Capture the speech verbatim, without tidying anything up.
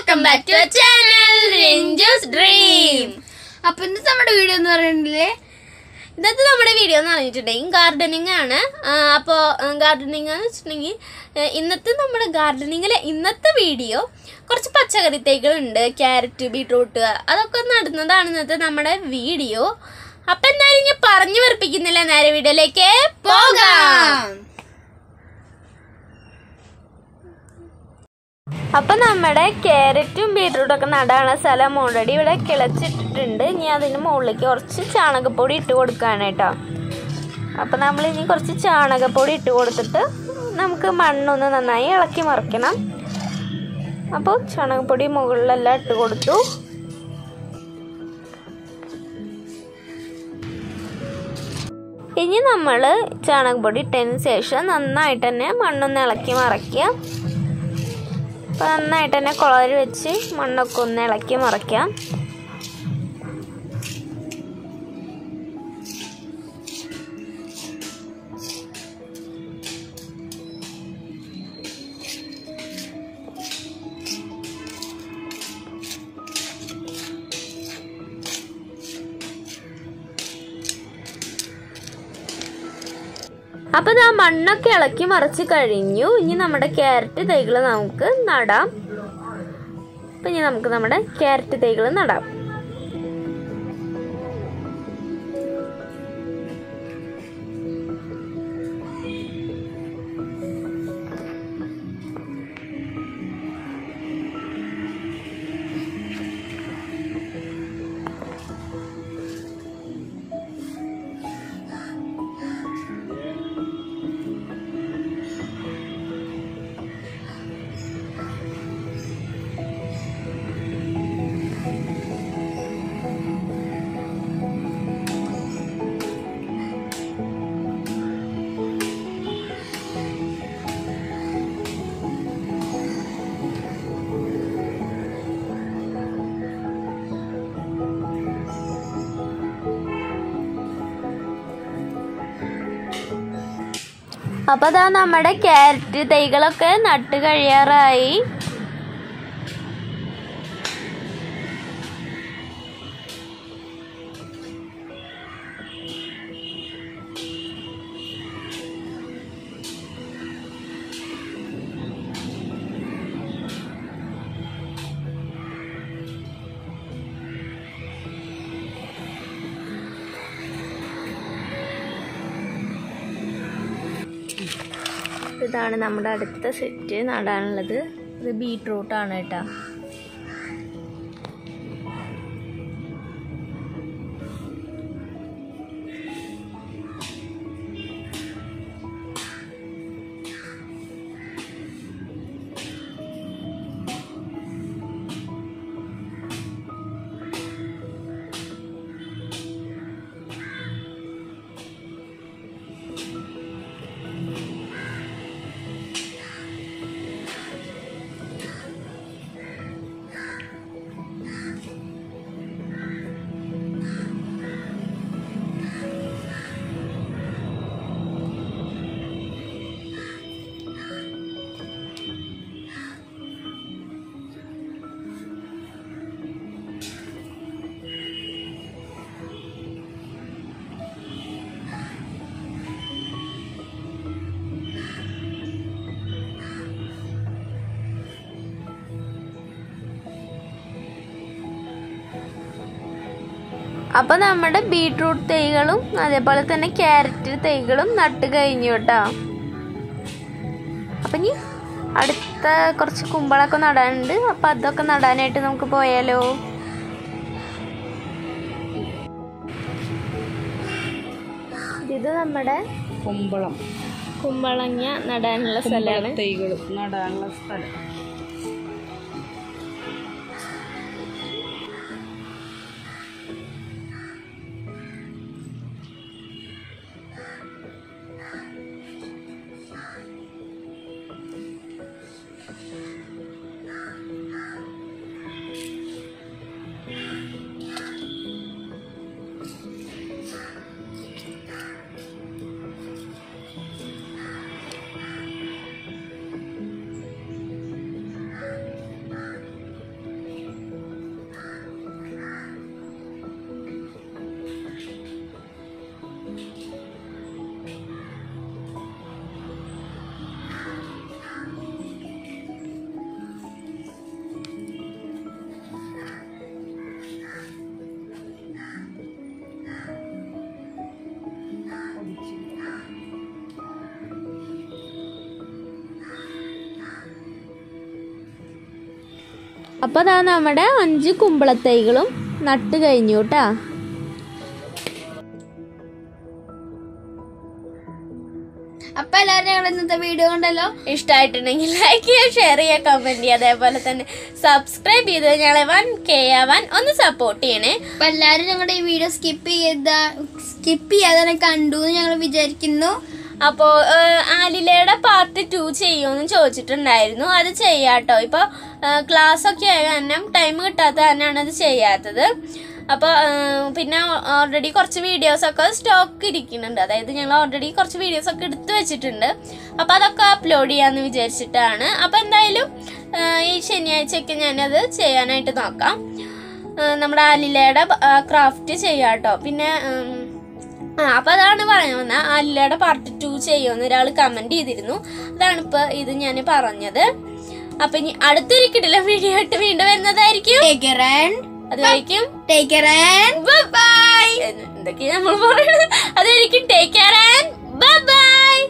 welcome back to our channel Rinju's Dream. അപ്പോൾ ഇന്നത്തെ നമ്മുടെ വീഡിയോ എന്ന് പറയുന്നത് ഇന്നത്തെ നമ്മുടെ വീഡിയോ എന്ന് പറഞ്ഞിട്ടുണ്ടെങ്കിൽ ഗാർഡനിങ് ആണ്. അപ്പോൾ ഗാർഡനിങ് എന്ന് വെച്ചിട്ടുണ്ടെങ്കിൽ ഇന്നത്തെ നമ്മുടെ ഗാർഡനിങ്ങിലെ ഇന്നത്തെ വീഡിയോ കുറച്ച് പച്ചക്കറി തൈകളുണ്ട്, ക്യാരറ്റ്, ബീട്രൂട്ട്, അതൊക്കെ നടുന്നതാണ് ഇന്നത്തെ നമ്മുടെ വീഡിയോ. അപ്പം എന്തായാലും ഞാൻ പറഞ്ഞു വെറുപ്പിക്കുന്നില്ല, നേരെ വീഡിയോയിലേക്ക് പോകാം. അപ്പം നമ്മുടെ ക്യാരറ്റും ബീട്രൂട്ടും ഒക്കെ നടാനുള്ള സ്ഥലം ഓൾറെഡി ഇവിടെ കിളച്ചിട്ടിട്ടുണ്ട്. ഇനി അതിന് മുകളിലേക്ക് കുറച്ച് ചാണകപ്പൊടി ഇട്ട് കൊടുക്കുകയാണ് കേട്ടോ. അപ്പം നമ്മൾ ഇനി കുറച്ച് ചാണകപ്പൊടി ഇട്ട് കൊടുത്തിട്ട് നമുക്ക് മണ്ണൊന്ന് നന്നായി ഇളക്കി മറിക്കണം. അപ്പോൾ ചാണകപ്പൊടി മുകളിലെല്ലാം ഇട്ട് കൊടുത്തു. ഇനി നമ്മൾ ചാണകപ്പൊടി ഇട്ടതിന് ശേഷം നന്നായിട്ട് തന്നെ മണ്ണൊന്ന് ഇളക്കി മറിക്കുക. അപ്പോൾ നന്നായിട്ട് തന്നെ കുളത്തിൽ വെച്ച് മണ്ണൊക്കെ ഒന്ന് ഇളക്കി മറിക്കാം. അപ്പോൾ ആ മണ്ണൊക്കെ ഇളക്കി മറിച്ച് കഴിഞ്ഞു. ഇനി നമ്മുടെ ക്യാരറ്റ് തൈകൾ നമുക്ക് നടാം. അപ്പം ഇനി നമുക്ക് നമ്മുടെ ക്യാരറ്റ് തൈകൾ നടാം. അപ്പോൾ അതാ നമ്മുടെ ക്യാരറ്റ് തൈകളൊക്കെ നട്ട് കഴിയാറായി. ഇതാണ് നമ്മുടെ അടുത്ത സെറ്റ് നടാനുള്ളത്. ഇത് ബീട്രൂട്ടാണ് കേട്ടോ. അപ്പോൾ നമ്മുടെ ബീട്രൂട്ട് തൈകളും അതേപോലെ തന്നെ ക്യാരറ്റ് തൈകളും നട്ട് കഴിഞ്ഞു കേട്ടോ. അപ്പം ഇനി അടുത്ത കുറച്ച് കുമ്പളൊക്കെ നടാനുണ്ട്. അപ്പം അതൊക്കെ നടാനായിട്ട് നമുക്ക് പോയാലോ. ഇത് നമ്മുടെ കുമ്പളം കുമ്പളങ്ങ നടാനുള്ള സ്ഥലമാണ്. തൈകൾ നടാനുള്ള സ്ഥലം. അപ്പോൾ അതാ നമ്മുടെ അഞ്ച് കുമ്പളത്തൈകളും നട്ട് കഴിഞ്ഞു കേട്ടാ. അപ്പൊ എല്ലാവരും ഞങ്ങൾ ഇന്നത്തെ വീഡിയോ കണ്ടല്ലോ. ഇഷ്ടമായിട്ടുണ്ടെങ്കിൽ ലൈക്ക് ചെയ്യുക, ഷെയർ ചെയ്യുക, കമന്റ് ചെയ്യുക, അതേപോലെ തന്നെ സബ്സ്ക്രൈബ് ചെയ്ത് ഞങ്ങളെ വൺ കെ ആവാൻ ഒന്ന് സപ്പോർട്ട് ചെയ്യണേ. അപ്പൊ എല്ലാവരും ഞങ്ങളുടെ ഈ വീഡിയോ സ്കിപ്പ് ചെയ്ത സ്കിപ്പ് ചെയ്യാതെ കണ്ടു എന്ന് ഞങ്ങൾ വിചാരിക്കുന്നു. അപ്പോൾ ആലിലയുടെ പാർട്ട് ടു ചെയ്യുമെന്ന് ചോദിച്ചിട്ടുണ്ടായിരുന്നു. അത് ചെയ്യാട്ടോ. ഇപ്പോൾ ക്ലാസ് ഒക്കെ ആയ കാരണം ടൈം കിട്ടാത്ത തന്നെയാണ് അത് ചെയ്യാത്തത്. അപ്പോൾ പിന്നെ ഓൾറെഡി കുറച്ച് വീഡിയോസൊക്കെ സ്റ്റോക്ക് ഇരിക്കുന്നുണ്ട്. അതായത് ഞങ്ങൾ ഓൾറെഡി കുറച്ച് വീഡിയോസൊക്കെ എടുത്ത് വെച്ചിട്ടുണ്ട്. അപ്പോൾ അതൊക്കെ അപ്ലോഡ് ചെയ്യാമെന്ന് വിചാരിച്ചിട്ടാണ്. അപ്പോൾ എന്തായാലും ഈ ശനിയാഴ്ചയൊക്കെ ഞാനത് ചെയ്യാനായിട്ട് നോക്കാം. നമ്മുടെ ആലിലയുടെ ക്രാഫ്റ്റ് ചെയ്യാം കേട്ടോ. പിന്നെ ആ അപ്പോൾ അതാണ് പറയാൻ വന്നത്. ആലിലയുടെ പാർട്ട് ടു ചെയ്യുമെന്ന് ഒരാൾ കമൻറ്റ് ചെയ്തിരുന്നു. അതാണ് ഇപ്പോൾ ഇത് ഞാൻ പറഞ്ഞത്. അപ്പം ഇനി അടുത്തൊരിക്കട്ടില്ല വീഡിയോ ആയിട്ട് വീണ്ടും വരുന്നതായിരിക്കും. അതായിരിക്കും ടേക്ക് കെയർ ആൻഡ് ബൈ. എന്തൊക്കെയാ നമ്മൾ പറയുന്നത്? അതായിരിക്കും take care and bye by.